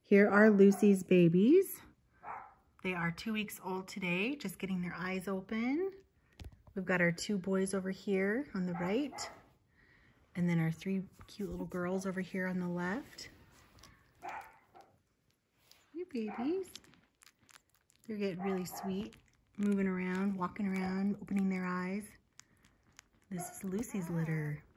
Here are Lucy's babies. They are 2 weeks old today, just getting their eyes open. We've got our 2 boys over here on the right, and then our 3 cute little girls over here on the left. Hey babies. They're getting really sweet, moving around, walking around, opening their eyes. This is Lucy's litter.